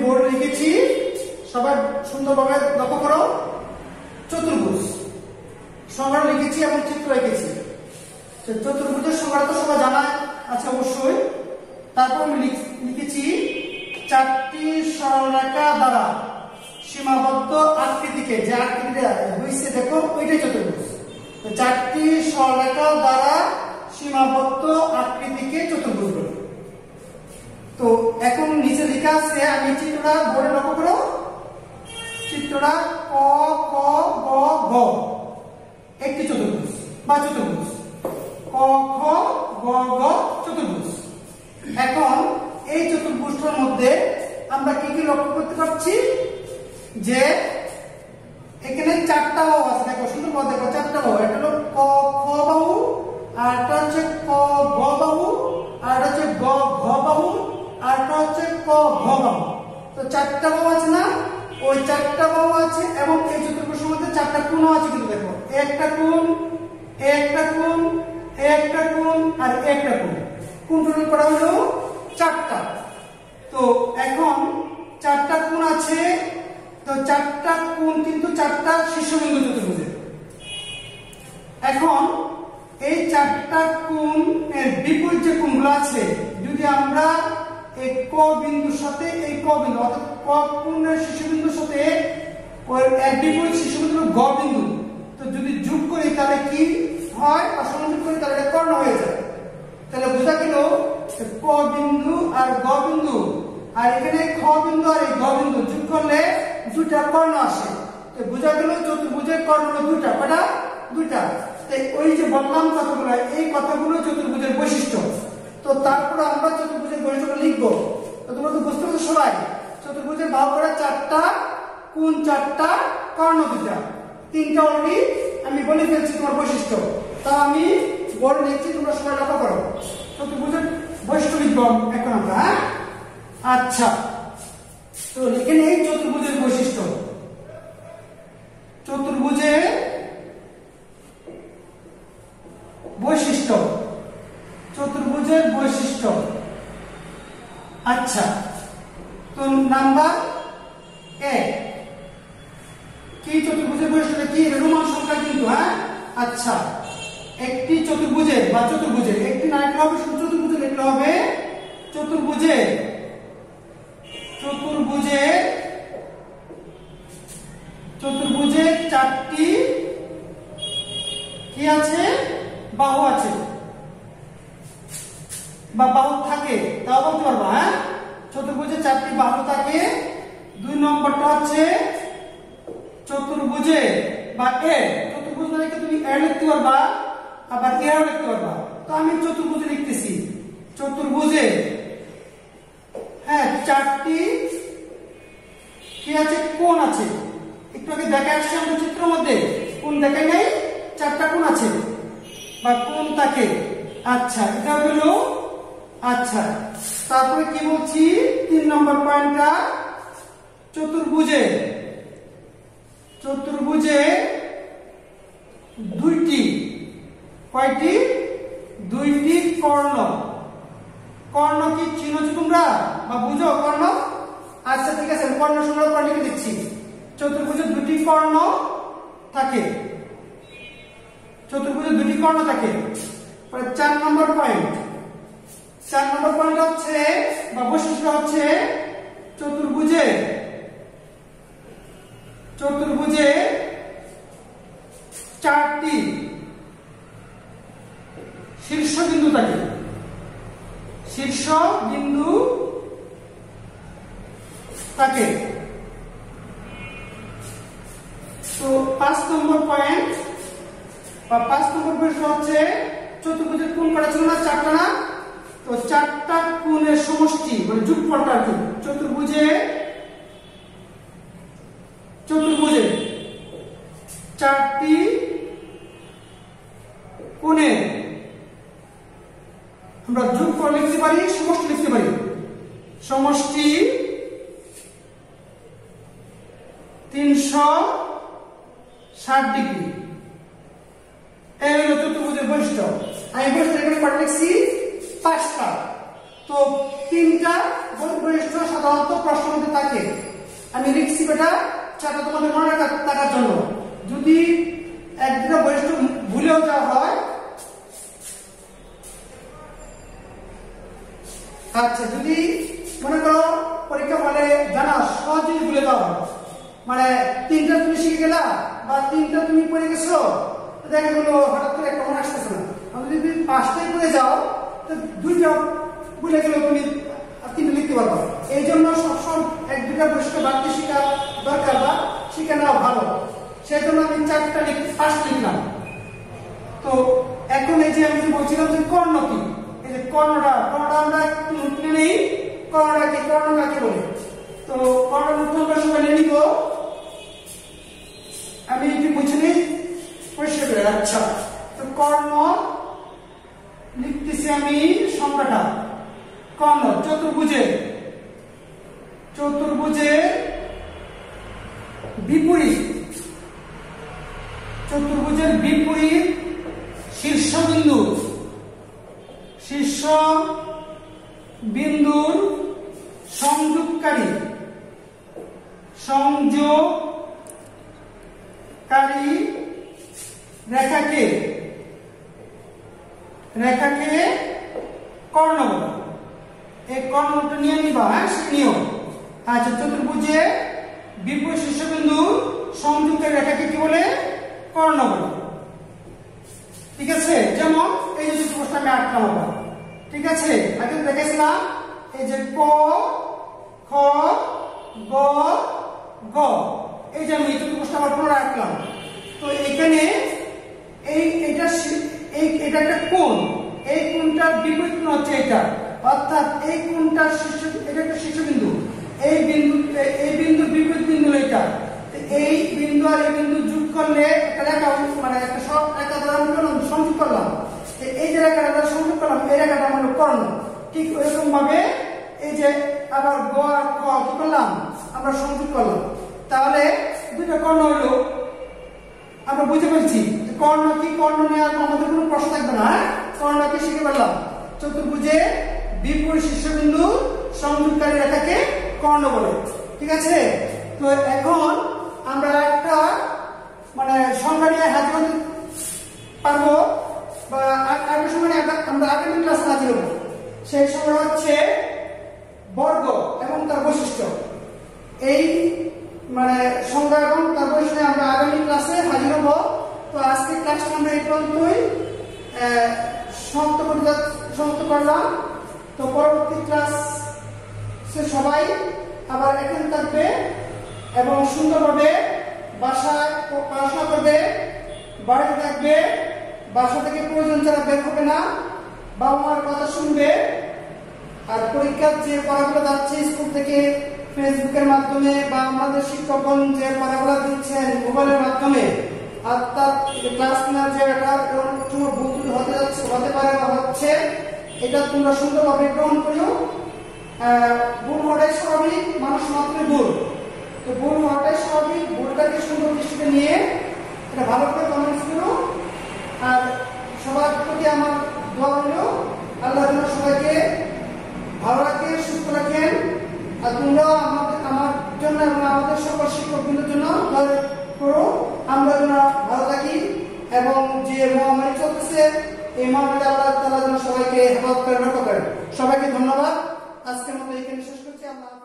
বোর্ডে লিখেছি, সবাই সুন্দরভাবে লক্ষ্য করো। চতুর্ভুজ সংজ্ঞা লিখেছি এবং চিত্র এঁকেছি। চতুর্ভুজের সংজ্ঞা তো সবাই জানা আছে অবশ্যই। তারপর আমি লিখেছি চারটি সরলরেখা দ্বারা সীমাবদ্ধ আকৃতিকে, যে আকৃতিটা হয়েছে দেখো ওইটাই চতুর্ভুজ। চারটি সরলরেখা দ্বারা সীমাবদ্ধ আকৃতিকে চতুর্ভুজ বলে। তো এখন নিচে লেখা আছে, আমি চিত্রটা বোর্ডে লক্ষ্য করো। চিত্রটা ক খ গ ঘ একটি চতুর্ভুজ বা চতুর্ভুজ। ক খ গ ঘ চতুর্ভুজ। এখন এই চতুর্ভুজটার মধ্যে আমরা কি কি লক্ষ্য করতে পারছি, যে এখানে চারটা বাহু আছে। দেখো সুন্দর করে দেখো, চারটা বাহু। এটা হলো ক খ বাহু, আর এটা হচ্ছে ক গ বাহু, আর এটা হচ্ছে গ ঘ বাহু, আর এটা হচ্ছে ক ঘ বাহু। তো চারটা বাহু আছে না, ওই চারটা বাহু আছে। এবং এই চতুর্ভুজের মধ্যে চারটা কোণ আছে, কিন্তু দেখো একটা কোণ, একটা কোণ, একটা কোণ আর একটা কোণ। কোণ টোটাল করা হলো চারটা। তো এখন চারটা কোণ আছে, তো চারটা কোণ কিন্তু চারটা শীর্ষবিন্দু চতুর্ভুজের। এখন এই চারটা কোণের বিপরীত যে কোণগুলো আছে, যদি আমরা এই ক বিন্দুর সাথে এই ক বিন্দু অর্থাৎ ক কোণের শীর্ষবিন্দুর সাথে ওই এক বিপরীত শীর্ষবিন্দু গ বিন্দু, তো যদি যোগ করি তাহলে কি হয়, বা সংযোগ করি তাহলে কর্ণ হয়ে যায়। তাহলে বোঝা গেল ক বিন্দু আর গ বিন্দু, আর এখানে খ বিন্দু আর এই গ বিন্দু যোগ করলে দুটা কর্ণ আসে। তো বোঝা গেল চতুর্ভুজের কর্ণ হলো দুটা। কটা? দুটা। ওই যে বললাম কথাগুলো, এই কথাগুলো চতুর্ভুজের বৈশিষ্ট্য। তো তারপরে আমরা চতুর্ভুজের বৈশিষ্ট্য লিখবো। তো তোমরা তো বুঝতে পারছো সবাই, চতুর্ভুজের ভাগ করা চারটা, কোণ চারটা, কর্ণ দুটা। তিনটা অলরেডি আমি বলে ফেলছি তোমার বৈশিষ্ট্য। তা আমি বলে লিখছি, তোমরা সবাই লক্ষ্য করো। চতুর্ভুজের বৈশিষ্ট্য লিখবো এখন আমরা। আচ্ছা, তো লিখে নেই চতুর্ভুজের বৈশিষ্ট্য। চতুর্ভুজের বৈশিষ্ট্য, চতুর্ভুজের বৈশিষ্ট্য। আচ্ছা, তো নাম্বার 1 কি চতুর্ভুজের বৈশিষ্ট্য কি? রোমান সংখ্যা কিন্তু। হ্যাঁ, আচ্ছা, একটি চতুর্ভুজের বা চতুর্ভুজের একটি না লিখলে হবে, শুধু চতুর্ভুজে লিখলে হবে। চতুর্ভুজের চতুর্ভুজের চতুর্ভুজের চারটি কি আছে? বাহু আছে বা বাহু থাকে, তাও বলতে পারবো। হ্যাঁ, চতুর্ভুজে চারটি বাহু থাকে। 2 নম্বরটা হচ্ছে চতুর্ভুজে বা এ, চতুর্ভুজ লিখে তুমি এ লিখতে পারবা, আবার এ লিখতে পারবা। তো আমি চতুর্ভুজে লিখতেছি। চতুর্ভুজে হ্যাঁ চারটি কি আছে? কোণ আছে। একটু আগে দেখা আসছে আমাদের চিত্রের মধ্যে, কোণ দেখাই নাই, চারটা কোণ আছে বা কোণ থাকে। আচ্ছা, এটা হলো। আচ্ছা, তারপরে কি বলছি 3 নম্বর পয়েন্টটা, চতুর্ভুজে চতুর্ভুজে দুইটি, কয়টি? দুইটি কর্ণ। কর্ণ কি চিনোছো তোমরা বা বুঝো কর্ণ? আচ্ছা ঠিক আছে, কর্ণ সংগ্রহ করে লিখে দিচ্ছি। চতুর্ভুজে দুটি কর্ণ থাকে, চতুর্ভুজে দুটি কর্ণ থাকে। 4 নম্বর পয়েন্ট, 4 নম্বর পয়েন্ট হচ্ছে বা বৈশিষ্ট্য হচ্ছে চতুর্ভুজে চতুর্ভুজে চারটি শীর্ষবিন্দু থাকে। শীর্ষবিন্দু থাকে। তো 5 নম্বর পয়েন্ট বা 5 নম্বর প্রশ্ন হচ্ছে চতুর্ভুজের কোণ করা ছিল না, চারটা না? তো চারটা কোণের সমষ্টি মানে যোগফলটা কি? চতুর্ভুজে চারটি কোণের আমরা যোগফল লিখতে পারি, সমষ্টি লিখতে পারি। সমষ্টি 360 ডিগ্রি। এই হলো চতুর্ভুজের বৈশিষ্ট্য। আমি বৈশিষ্ট্য এখানে লিখছি 5টা। তো তিনটা বৈশিষ্ট্য সাধারণত প্রশ্নের মধ্যে থাকে। আমি লিখছি বেটা সেটা তোমাদের মনে রাখার জন্য। যদি এক দুটো বৈশিষ্ট্য ভুলেও যাওয়া হয়, আচ্ছা যদি মনে করো পরীক্ষা হলে জানা সহজেই ভুলে যাওয়া হয়, মানে তিনটা তুমি শিখে গেলা বা তিনটা তুমি পড়ে গেছো, দেখা গেলো হঠাৎ করে একটা মনে আসতেছে না। আমি যদি পাঁচটাই পড়ে যাও তো দুইটা ভুলে গেলে তুমি তিনটা লিখতে পারবো। এই জন্য সবসময় এক দুটা বৈশিষ্ট্য বাড়তি শেখা দরকার বা শিখে নেওয়া ভালো। সেই জন্য আমি চারটা পাঁচটা লিখলাম। তো এখন এই যে আমি বলছিলাম যে কর্ণ কি, এই যে কর্ণটা আমরা একটু তুলে নেই। কর্ণটা কি, কর্ণ কাকে বলে? তো কর্ণের উত্তরটা সবাই নিয়ে নিব। আমি একটু বুঝে নিই পরিষ্কার করে। আচ্ছা, তো কর্ণ লিখতেছি আমি সংখ্যাটা। কর্ণ চতুর্ভুজের বিপরীত, শীর্ষবিন্দুর সংযোগকারী রেখাকে কর্ণ বলে। এই কর্ণটা নিয়ে নিবা, হ্যাঁ নিয়ম। আচ্ছা, চতুর্ভুজে বিপরীত শীর্ষবিন্দু সংযোগকারী রেখাকে কি বলে? কর্ণ বলে। ঠিক আছে, যেমন এই যে চতুর্ভুজটা আমি আঁকলাম আবার, ঠিক আছে, আগে দেখেছিলাম এই যে ক খ গ গ, এই যে আমি এই চতুর্ভুজটা আবার পুনরায় আঁকলাম। তো এখানে এটা একটা কোণ, এই কোণটার বিপরীত কোণ হচ্ছে এটা, অর্থাৎ এই কোণটার এটা একটা শীর্ষবিন্দু, এই বিন্দুর বিপরীত বিন্দু এটা। এই বিন্দু আর এই বিন্দু যোগ করলে একটা রেখা, মানে একটা রেখা দ্বারা সংযোগ করলাম। এই যে রেখাটা দ্বারা সংযোগ করলাম, এই রেখাটা হলো কর্ণ। ঠিক ওইরকম ভাবে এই যে আবার গ আর খ কি করলাম, আমরা সংযোগ করলাম। তাহলে দুইটা কর্ণ হলো, আমরা বুঝে ফেলছি কর্ণ কি। কর্ণ নিয়ে আর আমাদের কোনো প্রশ্ন থাকবে না। কর্ণকে শিখে ফেললাম। চতুর্ভুজে বিপরীত শীর্ষবিন্দু সংযোগকারী রেখাকে কর্ণ বলে। ঠিক আছে, তো এখন আমরা একটা মানে সংখ্যা নিয়ে হাজির হতে পারবো, বা একটা সংখ্যা নিয়ে আমরা আগামী ক্লাসে হাজির হবো। সেই সংখ্যা হচ্ছে বর্গ এবং তার বৈশিষ্ট্য। এই মানে সংখ্যা এবং তার বৈশিষ্ট্য আমরা আগামী ক্লাসে হাজির হবো। তো আজকে ক্লাসটা আমরা এই পর্যন্তই সমাপ্ত করলাম। তো পরবর্তী ক্লাস সবাই আবার এখানে থাকবে এবং সুন্দরভাবে বাসায় পড়াশোনা করবে, বাড়িতে থাকবে, বাসা থেকে প্রয়োজন ছাড়া বের হবে না, বাবা মার কথা শুনবে। আর পরীক্ষার যে পড়াগুলো যাচ্ছে স্কুল থেকে ফেসবুকের মাধ্যমে বা আমাদের শিক্ষকগণ যে পড়াগুলো দিচ্ছেন মোবাইলের মাধ্যমে, আর তার ক্লাস নেওয়ার যে একটা ভুল হতে পারে বা হচ্ছে, এটা তোমরা সুন্দরভাবে গ্রহণ করিও। ভুল হওয়াটাই স্বাভাবিক, মানুষ মাত্রই ভুল। তো ভুল হওয়াটাই স্বাভাবিক, ভুলটাকে সুন্দর দৃষ্টিতে নিয়ে এটা ভালো করে কমেন্টস করো। আর সবার প্রতি আমার দোয়া রইল, আল্লাহ যেন সবাইকে ভালো রাখে, সুস্থ রাখেন। আর তোমরাও আমার জন্য এবং আমাদের সকল শিক্ষকদের জন্য দোয়া করো, আমরা যেন ভালো থাকি এবং যে মহামারী চলতেছে এই মহামারী আল্লাহ তাআলা যেন সবাইকে হেফাজত করে, রক্ষা করেন। সবাইকে ধন্যবাদ। আজকের মতো এখানে শেষ করছি। আমরা